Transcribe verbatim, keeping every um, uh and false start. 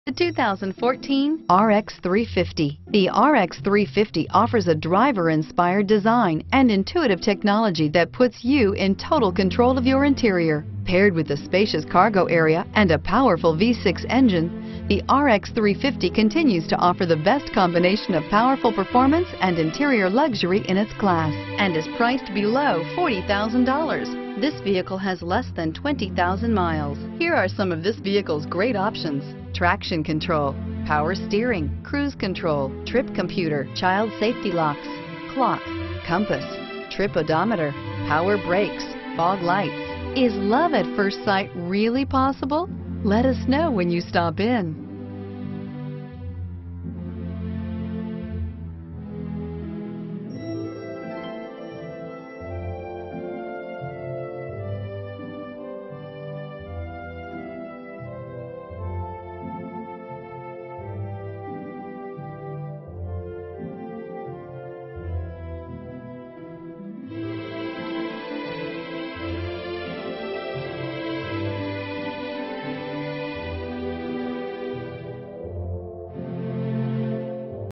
The two thousand fourteen R X three fifty. The R X three fifty offers a driver-inspired design and intuitive technology that puts you in total control of your interior. Paired with a spacious cargo area and a powerful V six engine, the R X three fifty continues to offer the best combination of powerful performance and interior luxury in its class and is priced below forty thousand dollars. This vehicle has less than twenty thousand miles. Here are some of this vehicle's great options: traction control, power steering, cruise control, trip computer, child safety locks, clock, compass, trip odometer, power brakes, fog lights. Is love at first sight really possible? Let us know when you stop in.